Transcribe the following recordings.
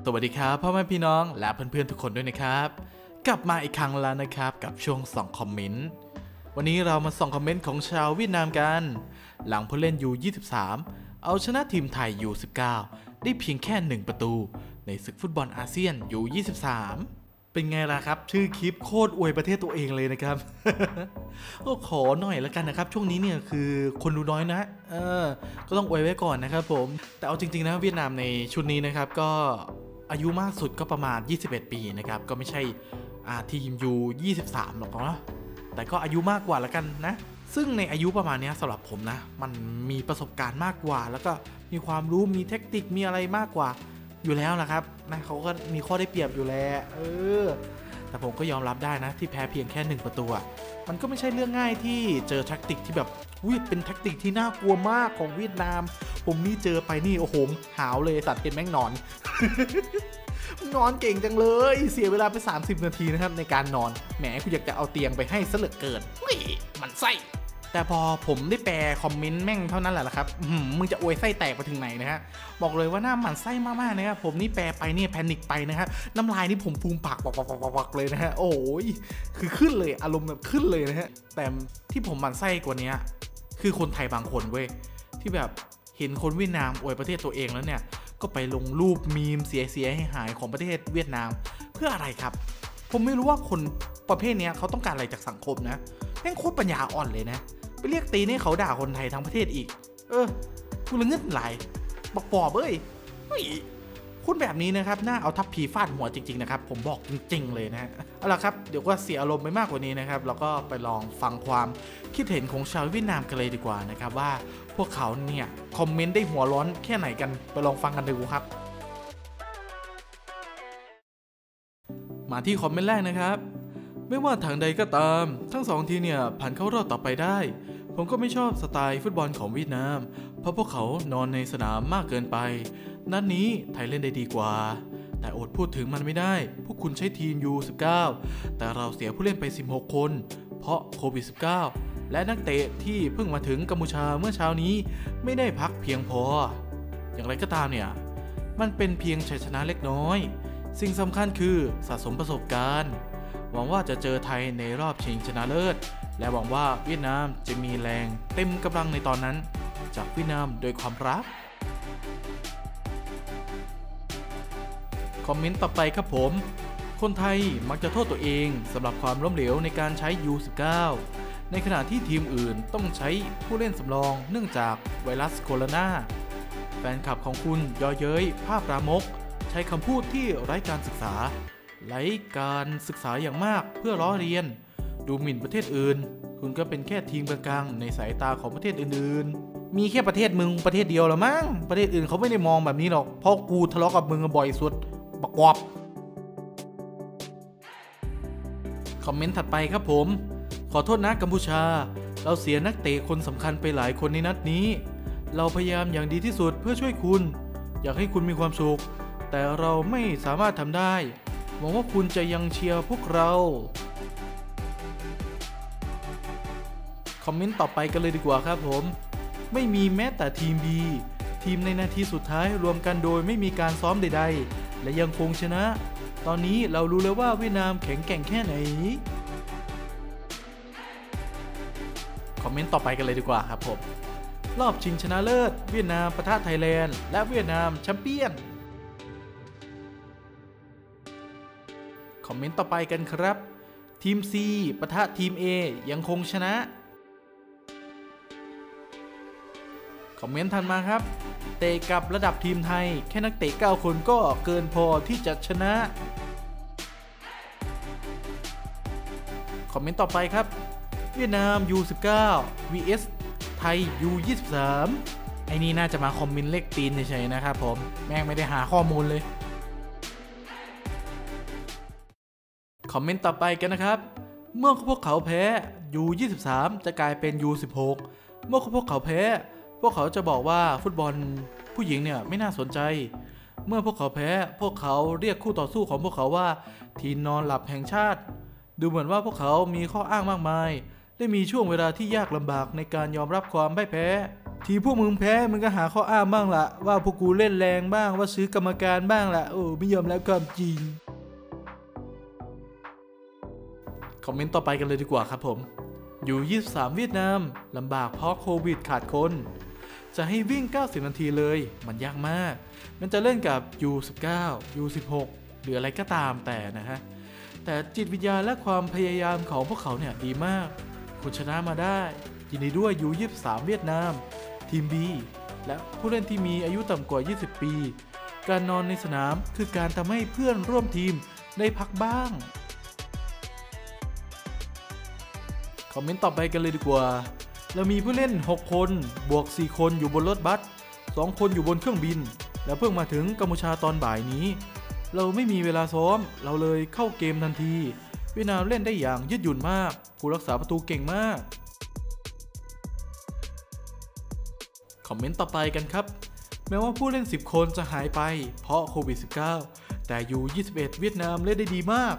สวัสดีครับพ่อแม่พี่น้องและเพื่อนๆทุกคนด้วยนะครับกลับมาอีกครั้งแล้วนะครับกับช่วงส่องคอมเมนต์วันนี้เรามาส่องคอมเมนต์ของชาวเวียดนามกันหลังผู้เล่น U23 เอาชนะทีมไทย U19 ได้เพียงแค่1ประตูในศึกฟุตบอลอาเซียน U23 เป็นไงล่ะครับชื่อคลิปโคตรอวยประเทศตัวเองเลยนะครับ ก็ขอหน่อยแล้วกันนะครับช่วงนี้เนี่ยคือคนดูน้อยนะก็ต้องอวยไว้ก่อนนะครับผมแต่เอาจริงๆนะเวียดนามในชุดนี้นะครับก็อายุมากสุดก็ประมาณ21ปีนะครับก็ไม่ใช่ทีม U23 หรอกเนาะแต่ก็อายุมากกว่าแล้วกันนะซึ่งในอายุประมาณนี้สำหรับผมนะมันมีประสบการณ์มากกว่าแล้วก็มีความรู้มีเทคนิคมีอะไรมากกว่าอยู่แล้วนะครับนะเขาก็มีข้อได้เปรียบอยู่แล้วแต่ผมก็ยอมรับได้นะที่แพ้เพียงแค่1ประตูมันก็ไม่ใช่เรื่องง่ายที่เจอแท็กติกที่แบบเป็นแท็กติกที่น่ากลัวมากของเวียดนามผมนี่เจอไปนี่โอ้โหหาวเลยสัตว์เห็นแม่งนอน นอนเก่งจังเลยเสียเวลาไป30นาทีนะครับในการนอนแหมกูอยากจะเอาเตียงไปให้ซะเหลือเกินมันไส้แต่พอผมได้แปลคอมเมนต์แม่งเท่านั้นแหละครับมึงจะอวยไส้แตกไปถึงไหนนะฮะบอกเลยว่าหน้าหมันไส้มากๆนะครับผมนี่แปลไปเนี่ยแพนิคไปนะครับน้ำลายนี่ผมฟูมปากปักเลยนะฮะโอ้ยคือขึ้นเลยอารมณ์แบบขึ้นเลยนะฮะแต่ที่ผมหมันไส้กว่านี้คือคนไทยบางคนเว้ยที่แบบเห็นคนเวียดนามอวยประเทศตัวเองแล้วเนี่ยก็ไปลงรูปมีมเสียให้หายของประเทศเวียดนามเพื่ออะไรครับผมไม่รู้ว่าคนประเภทนี้เขาต้องการอะไรจากสังคมนะแม่งโคตรปัญญาอ่อนเลยนะไปเรียกตีนให้เขาด่าคนไทยทั้งประเทศอีกกูละเงิดไหลบอกปอบคุณแบบนี้นะครับน่าเอาทัพพีฟาดหัวจริงๆนะครับผมบอกจริงๆเลยนะเอาล่ะครับเดี๋ยวก็เสียอารมณ์ไปมากกว่านี้นะครับแล้วก็ไปลองฟังความคิดเห็นของชาวเวียดนามกันเลยดีกว่านะครับว่าพวกเขาเนี่ยคอมเมนต์ได้หัวร้อนแค่ไหนกันไปลองฟังกันดูครับมาที่คอมเมนต์แรกนะครับไม่ว่าทางใดก็ตามทั้ง2ทีเนี่ยผ่านเข้ารอบต่อไปได้ผมก็ไม่ชอบสไตล์ฟุตบอลของเวียดนามเพราะพวกเขานอนในสนามมากเกินไปนัดนี้ไทยเล่นได้ดีกว่าแต่อดพูดถึงมันไม่ได้พวกคุณใช้ทีม U19 แต่เราเสียผู้เล่นไป16คนเพราะโควิด -19 และนักเตะที่เพิ่งมาถึงกัมพูชาเมื่อเช้านี้ไม่ได้พักเพียงพออย่างไรก็ตามเนี่ยมันเป็นเพียงชัยชนะเล็กน้อยสิ่งสำคัญคือสะสมประสบการณ์หวังว่าจะเจอไทยในรอบชิงชนะเลิศและหวังว่าเวียดนามจะมีแรงเต็มกำลังในตอนนั้นจากเวียดนามโดยความรักคอมเมนต์ต่อไปครับผมคนไทยมักจะโทษตัวเองสำหรับความล้มเหลวในการใช้ U19 ในขณะที่ทีมอื่นต้องใช้ผู้เล่นสำรองเนื่องจากไวรัสโคโรนาแฟนคลับของคุณย่อเย้ยภาพปรามกใช้คำพูดที่ไร้การศึกษาอย่างมากเพื่อล้อเลียนดูหมิ่นประเทศอื่นคุณก็เป็นแค่ทีมกลางๆในสายตาของประเทศอื่นๆมีแค่ประเทศมึงประเทศเดียวหรอมั้งประเทศอื่นเขาไม่ได้มองแบบนี้หรอกเพราะกูทะเลาะกับมึงบ่อยสุดบักวอบคอมเมนต์ถัดไปครับผมขอโทษนะกัมพูชาเราเสียนักเตะคนสำคัญไปหลายคนในนัดนี้เราพยายามอย่างดีที่สุดเพื่อช่วยคุณอยากให้คุณมีความสุขแต่เราไม่สามารถทำได้หวังว่าคุณจะยังเชียร์พวกเราคอมเมนต์ต่อไปกันเลยดีกว่าครับผมไม่มีแม้แต่ทีม B ทีมในนาทีสุดท้ายรวมกันโดยไม่มีการซ้อมใดๆและยังคงชนะตอนนี้เรารู้แล้วว่าเวียดนามแข็งแกร่งแค่ไหนคอมเมนต์ต่อไปกันเลยดีกว่าครับผมรอบชิงชนะเลิศเวียดนามปะทะไทยแลนด์และเวียดนามแชมเปี้ยนคอมเมนต์ต่อไปกันครับทีม C ปะทะทีม A ยังคงชนะคอมเมนต์ถัดมาครับเตะกับระดับทีมไทยแค่นักเตะ9คนก็เกินพอที่จะชนะคอมเมนต์ต่อไปครับเวียดนาม U19 vs ไทย U23 ไอ้นี่น่าจะมาคอมเมนต์เลขตีนเฉยๆนะครับผมแม่งไม่ได้หาข้อมูลเลยคอมเมนต์ต่อไปกันนะครับเมื่อพวกเขาแพ้ U23 จะกลายเป็น U16 เมื่อพวกเขาแพ้พวกเขาจะบอกว่าฟุตบอลผู้หญิงเนี่ยไม่น่าสนใจเมื่อพวกเขาแพ้พวกเขาเรียกคู่ต่อสู้ของพวกเขาว่าทีมนอนหลับแห่งชาติดูเหมือนว่าพวกเขามีข้ออ้างมากมายและมีช่วงเวลาที่ยากลำบากในการยอมรับความพ่ายแพ้ทีพวกมึงแพ้มึงก็หาข้ออ้างบ้างละว่าพวกกูเล่นแรงบ้างว่าซื้อกรรมการบ้างละโอ้ไม่ยอมรับความจริงคอมเมนต์ต่อไปกันเลยดีกว่าครับผมอยู่23เวียดนามลำบากเพราะโควิดขาดคนจะให้วิ่ง90นาทีเลยมันยากมากมันจะเล่นกับ U19 U16 หรืออะไรก็ตามแต่นะฮะแต่จิตวิญญาณและความพยายามของพวกเขาเนี่ยดีมากคุณชนะมาได้ยินดีด้วย U23 เวียดนามทีม B และผู้เล่นที่มีอายุต่ำกว่า20ปีการนอนในสนามคือการทำให้เพื่อนร่วมทีมได้พักบ้างคอมเมนต์ต่อไปกันเลยดีกว่าเรามีผู้เล่น6คนบวก4คนอยู่บนรถบัส2คนอยู่บนเครื่องบินแล้วเพิ่งมาถึงกัมพูชาตอนบ่ายนี้เราไม่มีเวลาซ้อมเราเลยเข้าเกมทันทีเวียดนามเล่นได้อย่างยืดหยุ่นมากผู้รักษาประตูเก่งมากคอมเมนต์ต่อไปกันครับแม้ว่าผู้เล่น10คนจะหายไปเพราะโควิด -19 แต่อยู่21เวียดนามเล่นได้ดีมาก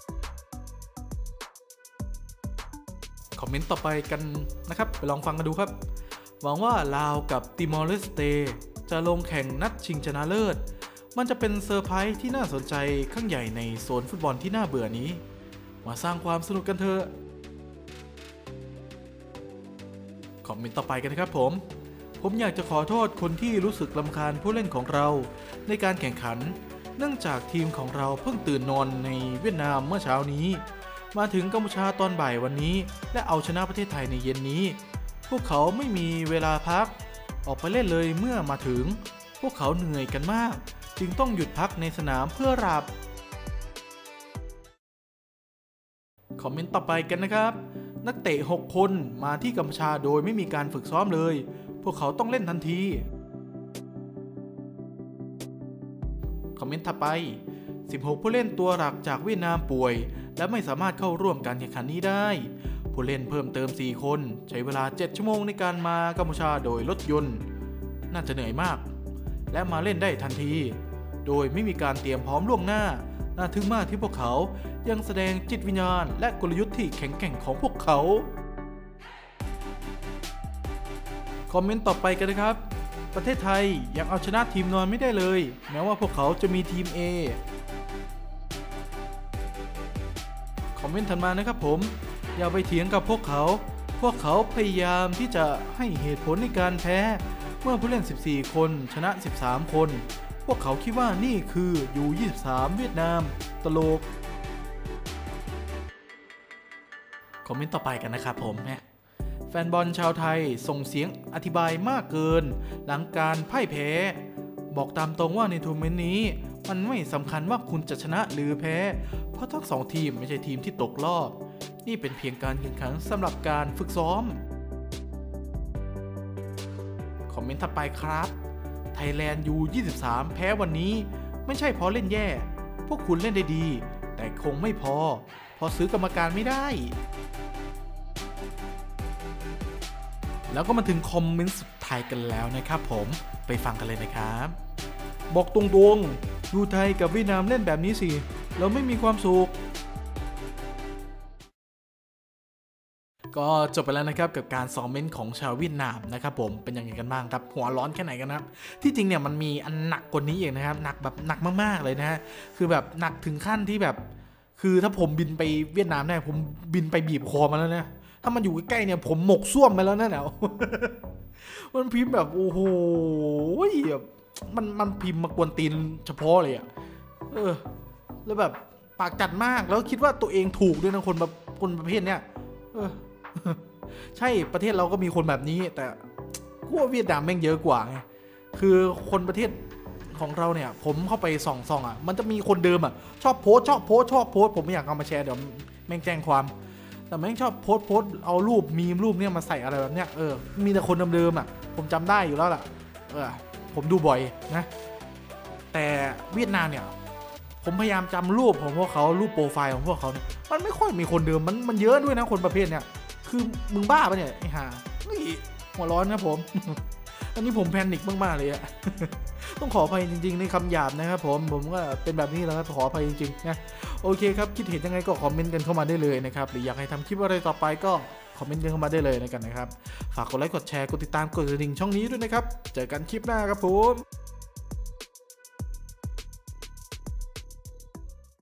คอมเมนต์ต่อไปกันนะครับไปลองฟังกันดูครับหวังว่าลาวกับติมอร์เลสเตจะลงแข่งนัดชิงชนะเลิศมันจะเป็นเซอร์ไพรส์ที่น่าสนใจครั้งใหญ่ในโซนฟุตบอลที่น่าเบื่อนี้มาสร้างความสนุกกันเถอะคอมเมนต์ต่อไปกันนะครับผมอยากจะขอโทษคนที่รู้สึกรำคาญผู้เล่นของเราในการแข่งขันเนื่องจากทีมของเราเพิ่งตื่นนอนในเวียดนามเมื่อเช้านี้มาถึงกัมพูชาตอนบ่ายวันนี้และเอาชนะประเทศไทยในเย็นนี้พวกเขาไม่มีเวลาพักออกไปเล่นเลยเมื่อมาถึงพวกเขาเหนื่อยกันมากจึงต้องหยุดพักในสนามเพื่อหลับคอมเมนต์ต่อไปกันนะครับนักเตะ6คนมาที่กัมพูชาโดยไม่มีการฝึกซ้อมเลยพวกเขาต้องเล่นทันทีคอมเมนต์ถัดไป16ผู้เล่นตัวหลักจากเวียดนามป่วยและไม่สามารถเข้าร่วมการแข่งขันนี้ได้ผู้เล่นเพิ่มเติม4คนใช้เวลา7ชั่วโมงในการมากัมพูชาโดยรถยนต์น่าจะเหนื่อยมากและมาเล่นได้ทันทีโดยไม่มีการเตรียมพร้อมล่วงหน้าน่าทึ่งมากที่พวกเขายังแสดงจิตวิญญาณและกลยุทธ์ที่แข็งแกร่งของพวกเขาคอมเมนต์ต่อไปกันนะครับประเทศไทยยังเอาชนะทีมนอนไม่ได้เลยแม้ว่าพวกเขาจะมีทีม A คอมเมนต์ถัดมานะครับผมอย่าไปเถียงกับพวกเขาพยายามที่จะให้เหตุผลในการแพ้เมื่อผู้เล่น14คนชนะ13คนพวกเขาคิดว่านี่คืออยู่23เวียดนามตลกคอมเมนต์ต่อไปกันนะครับผมแฟนบอลชาวไทยส่งเสียงอธิบายมากเกินหลังการพ่ายแพ้บอกตามตรงว่าในทัวร์นาเมนต์นี้มันไม่สำคัญว่าคุณจะชนะหรือแพ้เพราะทั้ง2ทีมไม่ใช่ทีมที่ตกรอบนี่เป็นเพียงการแข่งขันสำหรับการฝึกซ้อมคอมเมนต์ถัดไปครับไทยแลนด์U23แพ้วันนี้ไม่ใช่เพราะเล่นแย่พวกคุณเล่นได้ดีแต่คงไม่พอซื้อกรรมการไม่ได้แล้วก็มาถึงคอมเมนต์สุดท้ายกันแล้วนะครับผมไปฟังกันเลยนะครับบอกตรงๆดูไทยกับเวียดนามเล่นแบบนี้สิเราไม่มีความสุขก็จบไปแล้วนะครับกับการคอมเมนต์ของชาวเวียดนามนะครับผมเป็นยังไงกันบ้างครับหัวร้อนแค่ไหนกันนะครับที่จริงเนี่ยมันมีอันหนักกว่านี้อีกนะครับหนักแบบหนักมากๆเลยนะฮะคือแบบหนักถึงขั้นที่แบบคือถ้าผมบินไปเวียดนามได้ผมบินไปบีบคอมาแล้วนะถ้ามันอยู่ใกล้ๆเนี่ยผมหมกซ่วมไปแล้วนะเนี่ยมันพิมพ์แบบโอ้โหแบบมันพิมพ์มากวนตีนเฉพาะเลยอ่ะแล้วแบบปากจัดมากแล้วคิดว่าตัวเองถูกด้วยนะคนประเภทเนี้ยใช่ประเทศเราก็มีคนแบบนี้แต่กูว่าเวียดนามแม่งเยอะกว่าไงคือคนประเทศของเราเนี่ยผมเข้าไปส่องอ่ะมันจะมีคนเดิมอ่ะชอบโพสผมไม่อยากเอามาแชร์เดี๋ยวแม่งแจ้งความแต่แม่งชอบโพสเอารูปมีมรูปเนี่ยมาใส่อะไรแบบเนี้ยมีแต่คนเดิมอ่ะผมจำได้อยู่แล้วล่ะผมดูบ่อยนะแต่เวียดนามเนี่ยผมพยายามจำรูปของพวกเขารูปโปรไฟล์ของพวกเขาเนี่ยมันไม่ค่อยมีคนเดิมมันเยอะด้วยนะคนประเภทเนี่ยคือมึงบ้าปะเนี่ยไอ้ห่าหัวร้อนนะผมอันนี้ผมแพนิคมากๆเลยอะต้องขออภัยจริงๆในคำหยาบนะครับผมก็เป็นแบบนี้แล้วครับขออภัยจริงๆนะโอเคครับคิดเห็นยังไงก็คอมเมนต์กันเข้ามาได้เลยนะครับหรืออยากให้ทำคลิปอะไรต่อไปก็คอมเมนต์กันเข้ามาได้เลยนะครับฝากกดไลค์กดแชร์กดติดตามกดกระดิ่งช่องนี้ด้วยนะครับเจอกันคลิปหน้าครับผม